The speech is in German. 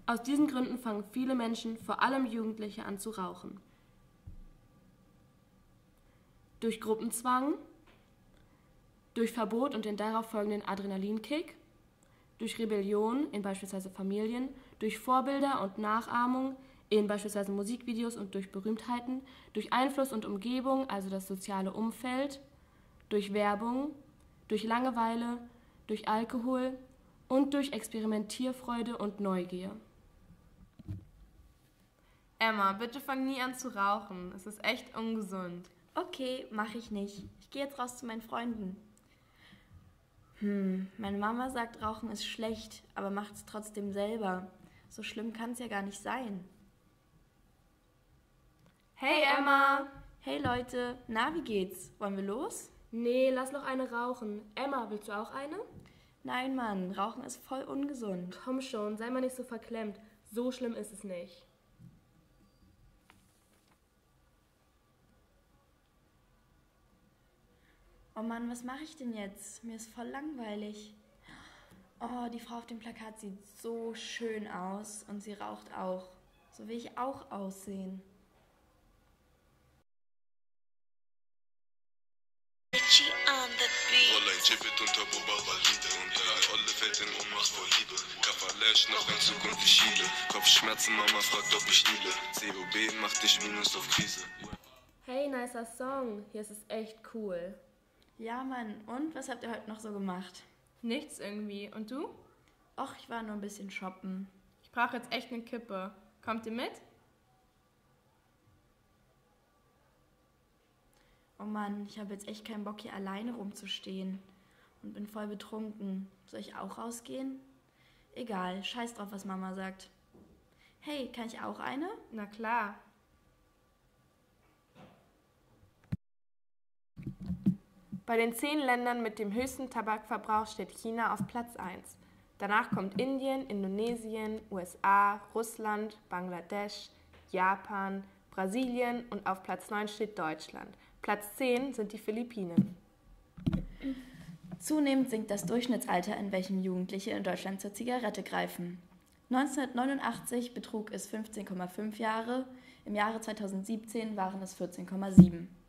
Aus diesen Gründen fangen viele Menschen, vor allem Jugendliche, an zu rauchen. Durch Gruppenzwang, durch Verbot und den darauf folgenden Adrenalinkick, durch Rebellion in beispielsweise Familien, durch Vorbilder und Nachahmung in beispielsweise Musikvideos und durch Berühmtheiten, durch Einfluss und Umgebung, also das soziale Umfeld, durch Werbung, durch Langeweile, durch Alkohol und durch Experimentierfreude und Neugier. Emma, bitte fang nie an zu rauchen. Es ist echt ungesund. Okay, mache ich nicht. Ich gehe jetzt raus zu meinen Freunden. Meine Mama sagt, Rauchen ist schlecht, aber macht es trotzdem selber. So schlimm kann es ja gar nicht sein. Hey Emma! Hey Leute, na, wie geht's? Wollen wir los? Nee, lass noch eine rauchen. Emma, willst du auch eine? Nein, Mann, Rauchen ist voll ungesund. Komm schon, sei mal nicht so verklemmt. So schlimm ist es nicht. Oh Mann, was mache ich denn jetzt? Mir ist voll langweilig. Oh, die Frau auf dem Plakat sieht so schön aus und sie raucht auch. So will ich auch aussehen. Roller Chippet und Turbo valide und der Olle fällt in Ohnmacht vor Liebe. Kafalash noch in Zukunft wie Chile. Kopfschmerzen, Mama fragt, ob ich liebe. COB macht dich Minus auf Krise. Hey, nicer Song. Hier ist es echt cool. Ja, Mann, und was habt ihr heute noch so gemacht? Nichts irgendwie. Und du? Och, ich war nur ein bisschen shoppen. Ich brauche jetzt echt eine Kippe. Kommt ihr mit? Oh Mann, ich habe jetzt echt keinen Bock, hier alleine rumzustehen. Und bin voll betrunken. Soll ich auch rausgehen? Egal, scheiß drauf, was Mama sagt. Hey, kann ich auch eine? Na klar. Bei den 10 Ländern mit dem höchsten Tabakverbrauch steht China auf Platz 1. Danach kommt Indien, Indonesien, USA, Russland, Bangladesch, Japan, Brasilien und auf Platz 9 steht Deutschland. Platz 10 sind die Philippinen. Zunehmend sinkt das Durchschnittsalter, in welchem Jugendliche in Deutschland zur Zigarette greifen. 1989 betrug es 15,5 Jahre, im Jahre 2017 waren es 14,7.